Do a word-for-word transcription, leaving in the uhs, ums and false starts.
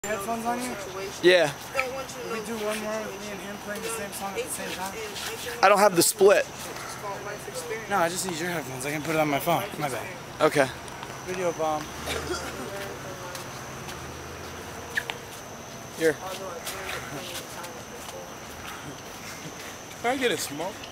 Headphones on you? Yeah. Can we do one more with me and him playing the same song at the same time? I don't have the split. No, I just need your headphones. I can put it on my phone. My bad. Okay. Video bomb. Here. Can I get a smoke?